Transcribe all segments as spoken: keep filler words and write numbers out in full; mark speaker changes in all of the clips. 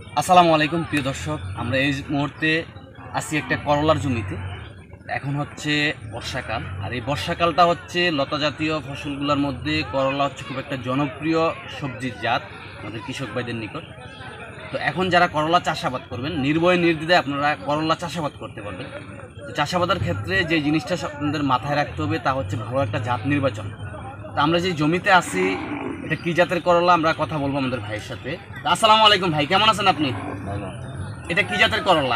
Speaker 1: আসসালামু আলাইকুম প্রিয় দর্শক, আমরা এই মুহূর্তে আছি একটা করলার জমিতে। এখন হচ্ছে বর্ষাকাল, আর এই বর্ষাকালটা হচ্ছে লতা জাতীয় ফসলগুলোর মধ্যে করলা হচ্ছে খুব একটা জনপ্রিয় সবজির জাত আমাদের কৃষক ভাইদের নিকট। তো এখন যারা করলা চাষাবাদ করবেন, নির্ভয়ে নির্দ্বিধায় আপনারা করলা চাষাবাদ করতে পারবেন। তো চাষাবাদের ক্ষেত্রে যে জিনিসটা আপনাদের মাথায় রাখতে হবে তা হচ্ছে ভালো একটা জাত নির্বাচন। তো আমরা যে জমিতে আছি, এটা কী জাতের করলা আমরা কথা বলবো আমাদের ভাইয়ের সাথে। আসসালামু আলাইকুম ভাই, কেমন আছেন আপনি? এটা কি জাতের করলা?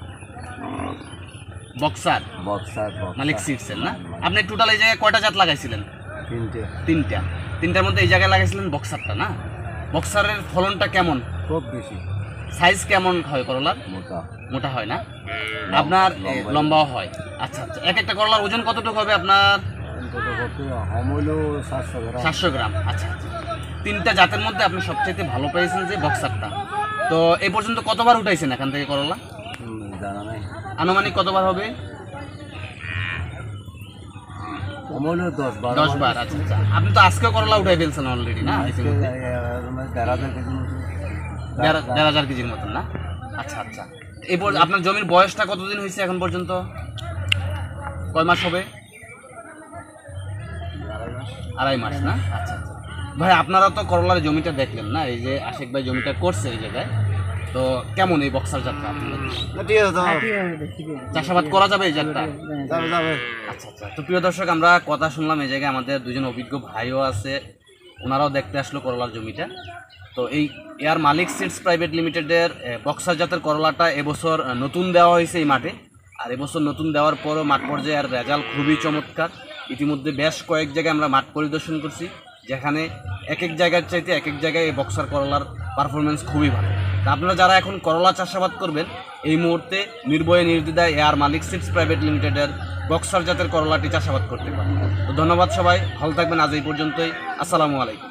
Speaker 1: বক্সার
Speaker 2: বক্সার
Speaker 1: মালিক সিডসের না? আপনি টোটাল এই জায়গায় কয়টা জাত লাগাইছিলেন?
Speaker 2: তিনটে
Speaker 1: তিনটা। তিনটার মধ্যে এই জায়গায় লাগাইছিলেন বক্সারটা না? বক্সারের ফলনটা কেমন?
Speaker 2: খুব বেশি।
Speaker 1: সাইজ কেমন হয় করলার?
Speaker 2: মোটা
Speaker 1: মোটা হয় না? আপনার এ, লম্বাও হয়। আচ্ছা আচ্ছা, এক একটা করলার ওজন কতটুকু হবে আপনার?
Speaker 2: অন্তত কত হমইল সাতশো গ্রাম।
Speaker 1: সাতশো গ্রাম। আচ্ছা আচ্ছা, তিনটা জাতের মধ্যে আপনি সবচেয়ে ভালো পেয়েছেন যে বক্সারটা। তো এই পর্যন্ত কতবার উঠাইছেন এখান থেকে করলা?
Speaker 2: হুম, জানা নাই।
Speaker 1: আনুমানিক কতবার হবে?
Speaker 2: হমইল দশ বার
Speaker 1: দশ বার। আচ্ছা আচ্ছা, আপনি তো আজকেও করলা উঠাই ফেলছেন অলরেডি না?
Speaker 2: আজকে দেড় হাজার কেজি মতো।
Speaker 1: দেড় দেড় হাজার কেজির মতন না? আচ্ছা আচ্ছা, এরপর আপনার জমির বয়সটা কতদিন হয়েছে এখন পর্যন্ত? কয় মাস হবে? আড়াই মাস না? আচ্ছা আচ্ছা ভাই, আপনারা তো করলার জমিটা দেখলেন না, এই যে আশিক ভাই জমিটা করছে এই জায়গায়। তো কেমন এই বক্সার জাতটা আপনাদের?
Speaker 2: ঠিক আছে তো
Speaker 1: চাষাবাদ করা যাবে এই জাতটা?
Speaker 2: যাবে যাবে।
Speaker 1: আচ্ছা আচ্ছা, তো প্রিয় দর্শক, আমরা কথা শুনলাম এই জায়গায় আমাদের দুজন অভিজ্ঞ ভাইও আছে, ওনারাও দেখতে আসলো করলার জমিটা। তো এই এয়ার মালিক সিডস প্রাইভেট লিমিটেডের বক্সার জাতের করলাটা এবছর নতুন দেওয়া হয়েছে এই মাঠে। আর এবছর নতুন দেওয়ার পরও মাঠ পর্যায়ে আর রেজাল্ট খুবই চমৎকার। ইতিমধ্যে বেশ কয়েক জায়গায় আমরা মাঠ পরিদর্শন করছি, যেখানে এক এক জায়গার চাইতে এক এক জায়গায় এই বক্সার করলার পারফরমেন্স খুবই ভালো। তা আপনারা যারা এখন করলা চাষাবাদ করবেন, এই মুহূর্তে নির্ভয়ে নির্দ্বিধায় এয়ার মালিক সিডস প্রাইভেট লিমিটেডের বক্সার জাতের করলাটি চাষাবাদ করতে পারেন। তো ধন্যবাদ সবাই, ভালো থাকবেন। আজ এই পর্যন্তই। আসসালামু আলাইকুম।